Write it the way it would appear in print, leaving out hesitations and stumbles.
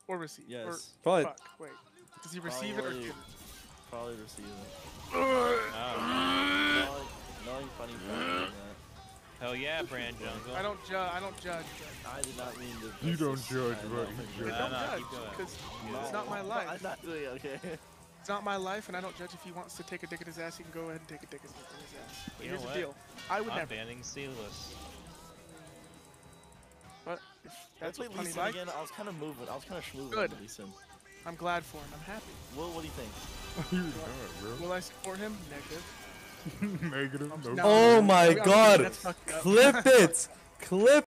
Or receive? Yes. Or, Probably. fuck, wait. Does he receive it or give it? Probably receive it. Oh, Knowing funny like that. hell yeah, Brand Jungle. I don't judge. I did not mean to. You don't judge, but you I don't No, judge keep going. because No, it's not my life. I'm not doing it, okay? It's not my life, and I don't judge if he wants to take a dick in his ass. He can go ahead and take a dick in his ass. But You here's know the what? deal: I would I'm never. banning Sealess. But if that's That's what Lee Funny Sin likes, again. I was kind of moving. I was kind of schmooving Good. with Lee Sin. I'm glad for him. I'm happy. What do you think? You're not, Will I support him? Negative. bro. Negative. No. No. I'm Oh my kidding, god. that's fucked up. Clip it. Clip